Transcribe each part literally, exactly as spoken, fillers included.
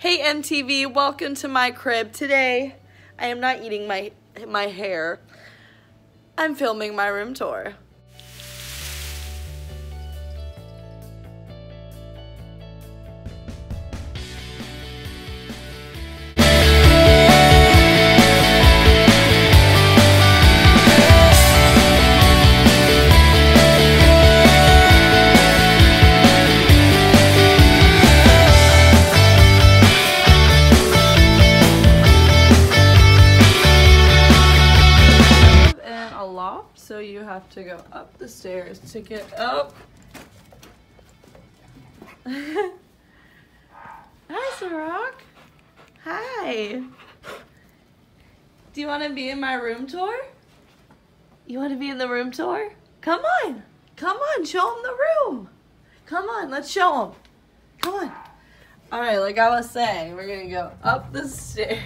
Hey M T V, welcome to my crib. Today, I am not eating my, my hair. I'm filming my room tour. Loft, so you have to go up the stairs to get up. Hi, Sorok. Hi. Do you want to be in my room tour? You want to be in the room tour? Come on. Come on, show them the room. Come on, let's show them. Come on. All right, like I was saying, we're going to go up the stairs.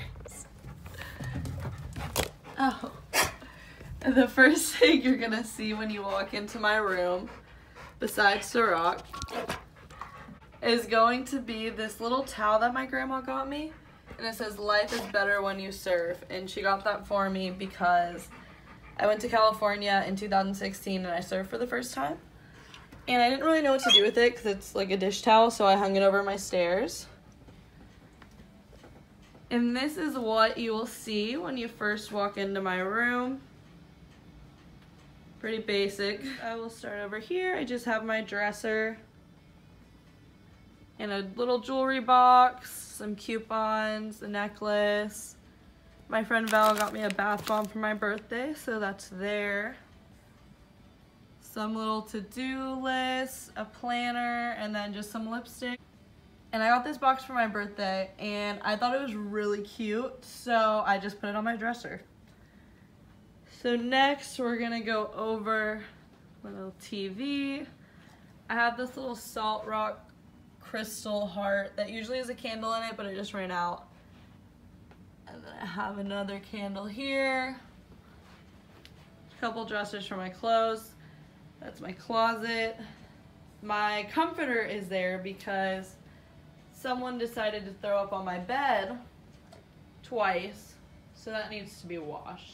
Oh. And the first thing you're gonna see when you walk into my room, besides Sorok, is going to be this little towel that my grandma got me. And it says, "Life is better when you surf." And she got that for me because I went to California in two thousand sixteen and I surfed for the first time. And I didn't really know what to do with it because it's like a dish towel, so I hung it over my stairs. And this is what you will see when you first walk into my room. Pretty basic. I will start over here. I just have my dresser and a little jewelry box, some coupons, a necklace. My friend Val got me a bath bomb for my birthday, so that's there. Some little to-do list, a planner, and then just some lipstick. And I got this box for my birthday, and I thought it was really cute, so I just put it on my dresser. So next we're gonna go over my little T V. I have this little Salt Rock crystal heart that usually has a candle in it, but it just ran out. And then I have another candle here. A couple dressers for my clothes. That's my closet. My comforter is there because someone decided to throw up on my bed twice, so that needs to be washed.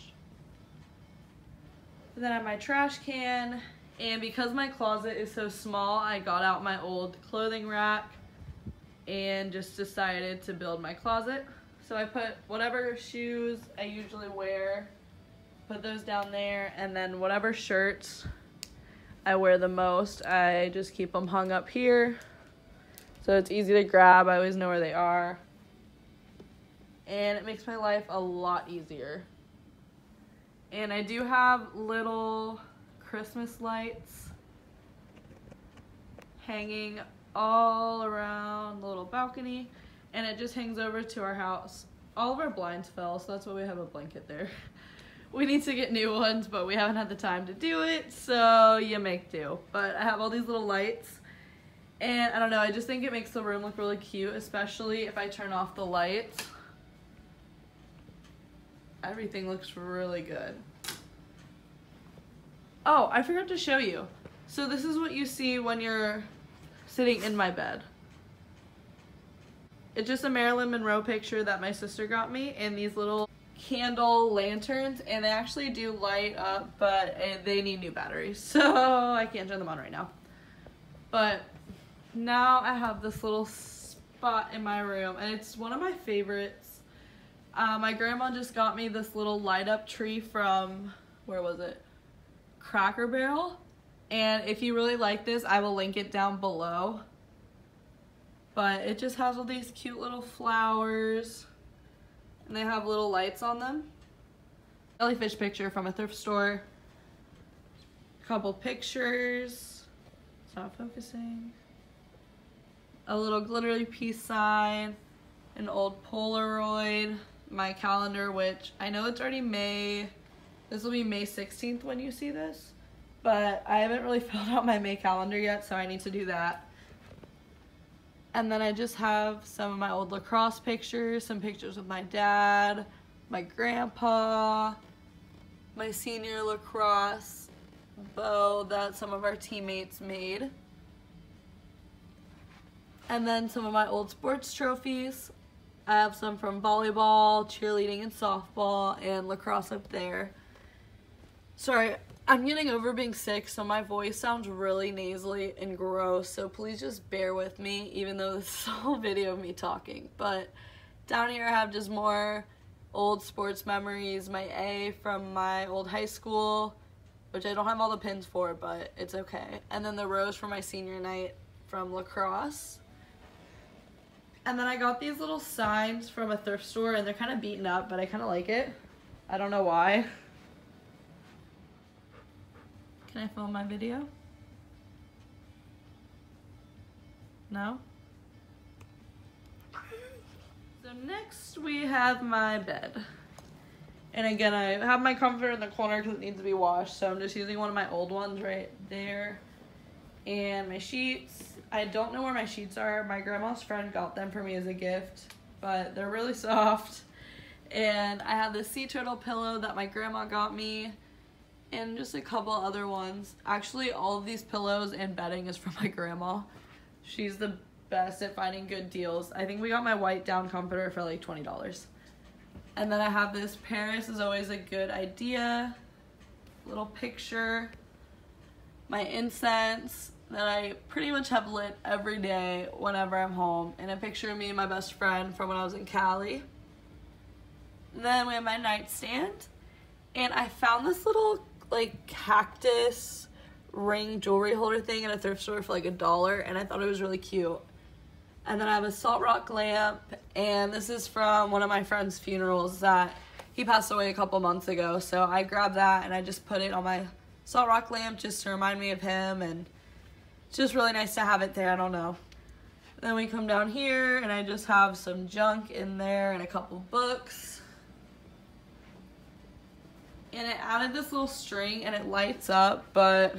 Then I have my trash can, and because my closet is so small, I got out my old clothing rack and just decided to build my closet. So I put whatever shoes I usually wear, put those down there, and then whatever shirts I wear the most, I just keep them hung up here. So it's easy to grab, I always know where they are. And it makes my life a lot easier. And I do have little Christmas lights hanging all around the little balcony, and it just hangs over to our house. All of our blinds fell, so that's why we have a blanket there. We need to get new ones, but we haven't had the time to do it, so you make do. But I have all these little lights, and I don't know, I just think it makes the room look really cute, especially if I turn off the lights. Everything looks really good. Oh, I forgot to show you. So this is what you see when you're sitting in my bed. It's just a Marilyn Monroe picture that my sister got me, and these little candle lanterns, and they actually do light up, but they need new batteries, so I can't turn them on right now. But now I have this little spot in my room, and it's one of my favorites. Uh, my grandma just got me this little light up tree from, where was it? Cracker Barrel. And if you really like this, I will link it down below. But it just has all these cute little flowers, and they have little lights on them. Jellyfish picture from a thrift store. A couple pictures. It's not focusing. A little glittery peace sign. An old Polaroid. My calendar, which I know it's already May. This will be May sixteenth when you see this, but I haven't really filled out my May calendar yet, so I need to do that. And then I just have some of my old lacrosse pictures, some pictures of my dad, my grandpa, my senior lacrosse bow that some of our teammates made. And then some of my old sports trophies, I have some from volleyball, cheerleading, and softball, and lacrosse up there. Sorry, I'm getting over being sick, so my voice sounds really nasally and gross, so please just bear with me, even though this is a whole video of me talking. But down here I have just more old sports memories, my A from my old high school, which I don't have all the pins for, but it's okay. And then the rose for my senior night from lacrosse. And then I got these little signs from a thrift store, and they're kind of beaten up, but I kind of like it. I don't know why. Can I film my video? No? So next we have my bed. And again, I have my comforter in the corner because it needs to be washed, so I'm just using one of my old ones right there. And my sheets. I don't know where my sheets are. My grandma's friend got them for me as a gift, but they're really soft. And I have this sea turtle pillow that my grandma got me, and just a couple other ones. Actually, all of these pillows and bedding is from my grandma. She's the best at finding good deals. I think we got my white down comforter for like twenty dollars. And then I have this Paris is always a good idea little picture. My incense that I pretty much have lit every day whenever I'm home, and a picture of me and my best friend from when I was in Cali. And then we have my nightstand, and I found this little like cactus ring jewelry holder thing at a thrift store for like a dollar, and I thought it was really cute. And then I have a salt rock lamp, and this is from one of my friend's funerals that he passed away a couple months ago, so I grabbed that and I just put it on my salt rock lamp just to remind me of him, and it's just really nice to have it there. I don't know. Then we come down here and I just have some junk in there and a couple books. And it added this little string and it lights up, but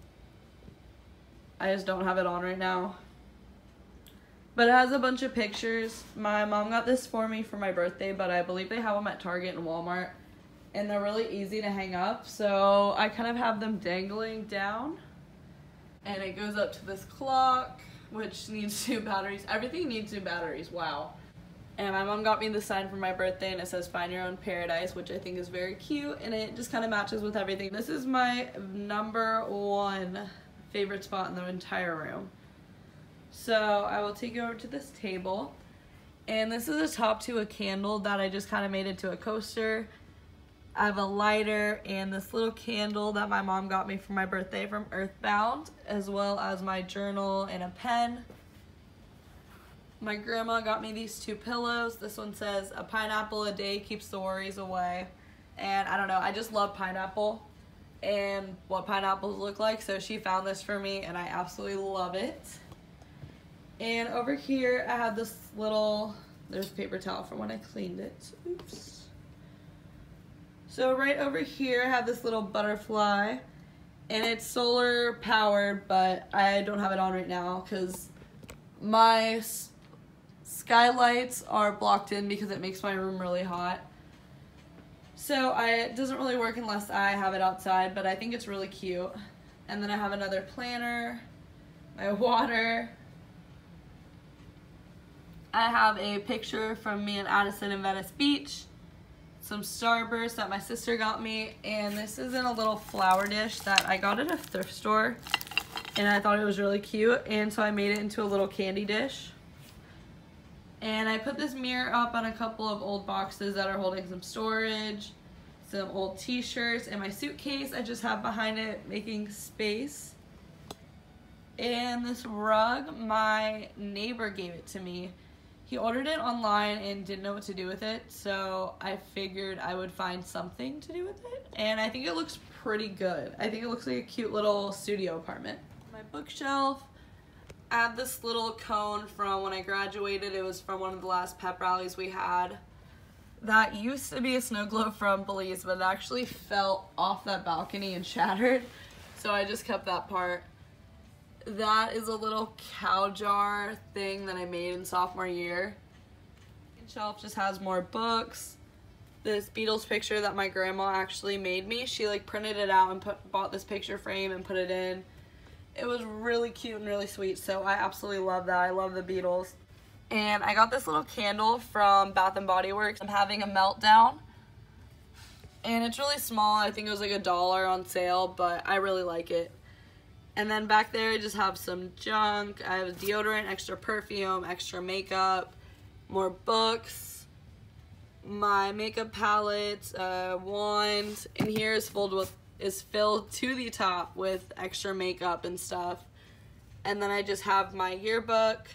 I just don't have it on right now. But it has a bunch of pictures. My mom got this for me for my birthday, but I believe they have them at Target and Walmart, and they're really easy to hang up, so I kind of have them dangling down. And it goes up to this clock, which needs new batteries. Everything needs new batteries, wow. And my mom got me the sign for my birthday, and it says find your own paradise, which I think is very cute, and it just kind of matches with everything. This is my number one favorite spot in the entire room. So I will take you over to this table, and this is a top to a candle that I just kind of made into a coaster. I have a lighter and this little candle that my mom got me for my birthday from Earthbound, as well as my journal and a pen. My grandma got me these two pillows. This one says a pineapple a day keeps the worries away, and I don't know, I just love pineapple and what pineapples look like, so she found this for me and I absolutely love it. And over here I have this little, there's paper towel from when I cleaned it. Oops. So right over here I have this little butterfly, and it's solar powered, but I don't have it on right now because my skylights are blocked in because it makes my room really hot. So I, it doesn't really work unless I have it outside, but I think it's really cute. And then I have another planner, my water. I have a picture from me and Addison in Venice Beach, some Starburst that my sister got me, and this is in a little flower dish that I got at a thrift store, and I thought it was really cute, and so I made it into a little candy dish. And I put this mirror up on a couple of old boxes that are holding some storage, some old t-shirts, and my suitcase I just have behind it making space. And this rug, my neighbor gave it to me. He ordered it online and didn't know what to do with it, so I figured I would find something to do with it, and I think it looks pretty good. I think it looks like a cute little studio apartment. My bookshelf, I have this little cone from when I graduated. It was from one of the last pep rallies we had. That used to be a snow globe from Belize, but it actually fell off that balcony and shattered, so I just kept that part. That is a little cow jar thing that I made in sophomore year. The shelf just has more books. This Beatles picture that my grandma actually made me. She like printed it out and put, bought this picture frame and put it in. It was really cute and really sweet, so I absolutely love that. I love the Beatles. And I got this little candle from Bath and Body Works. I'm having a meltdown. And it's really small. I think it was like a dollar on sale, but I really like it. And then back there I just have some junk. I have deodorant, extra perfume, extra makeup, more books, my makeup palette, uh, wand. And here is filled with is filled to the top with extra makeup and stuff. And then I just have my yearbook.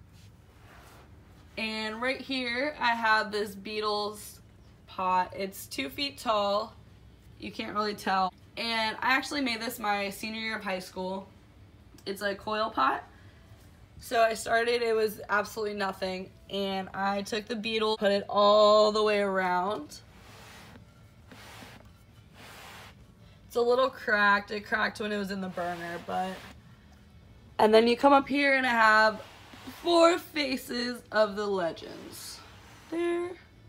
And right here I have this Beatles pot. It's two feet tall. You can't really tell. And I actually made this my senior year of high school. It's a coil pot. So I started, it was absolutely nothing. And I took the Beatles, put it all the way around. It's a little cracked. It cracked when it was in the burner, but. And then you come up here and I have four faces of the legends. There.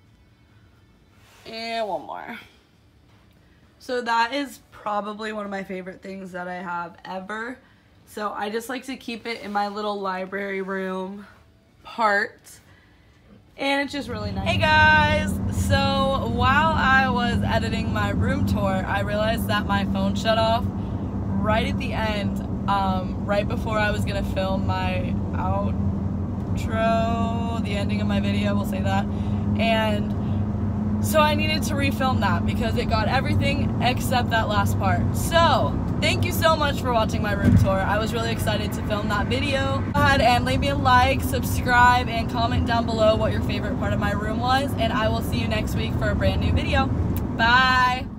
And one more. So that is probably one of my favorite things that I have ever. So I just like to keep it in my little library room part. And it's just really nice. Hey guys! So while I was editing my room tour, I realized that my phone shut off right at the end, um, right before I was gonna film my outro, the ending of my video, we'll say that. And so I needed to refilm that because it got everything except that last part. So thank you so much for watching my room tour. I was really excited to film that video. Go ahead and leave me a like, subscribe, and comment down below what your favorite part of my room was. And I will see you next week for a brand new video. Bye!